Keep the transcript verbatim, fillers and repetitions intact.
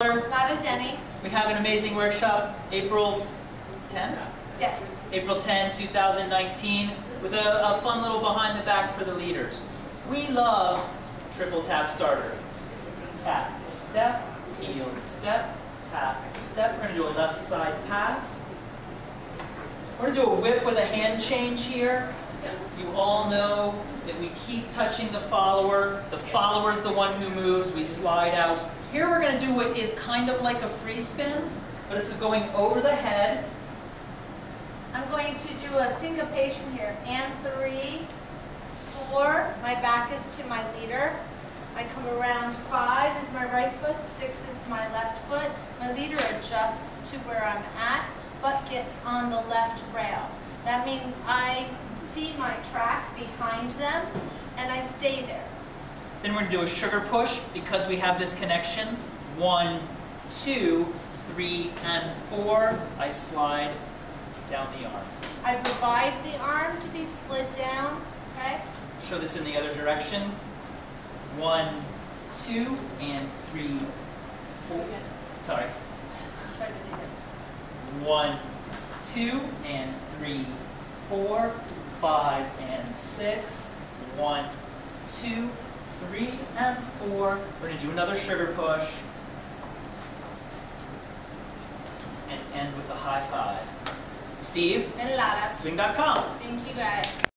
Lara Denny. We have an amazing workshop, April tenth? Yes. April tenth, two thousand nineteen, with a, a fun little behind the back for the leaders. We love triple tap starter. Tap, step, heel, step, tap, step. We're going to do a left side pass. We're going to do a whip with a hand change here. You all know that we keep touching the follower. The follower's the one who moves. We slide out. Here we're going to do what is kind of like a free spin, but it's going over the head. I'm going to do a syncopation here. And three, four, my back is to my leader. I come around, five is my right foot, six is my left foot. My leader adjusts to where I'm at, but gets on the left rail. That means I see my track behind them, and I stay there. Then we're going to do a sugar push because we have this connection. One, two, three, and four. I slide down the arm. I provide the arm to be slid down, okay? Show this in the other direction. One, two, and three, four. Sorry. Try to do it. One, two, and three, four, five, and six. One, two, three, and four. We're going to do another sugar push. And end with a high five. Steve, And Lara. swing dot com. Thank you guys.